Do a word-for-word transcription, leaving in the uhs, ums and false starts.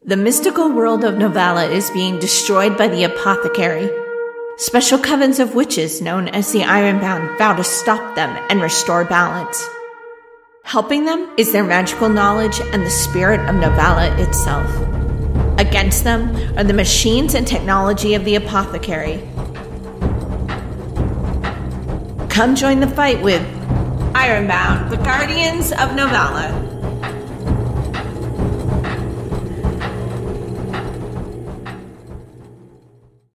The mystical world of Novala is being destroyed by the apothecary. Special covens of witches known as the Ironbound vow to stop them and restore balance. Helping them is their magical knowledge and the spirit of Novala itself. Against them are the machines and technology of the apothecary. Come join the fight with Ironbound, the Guardians of Novala.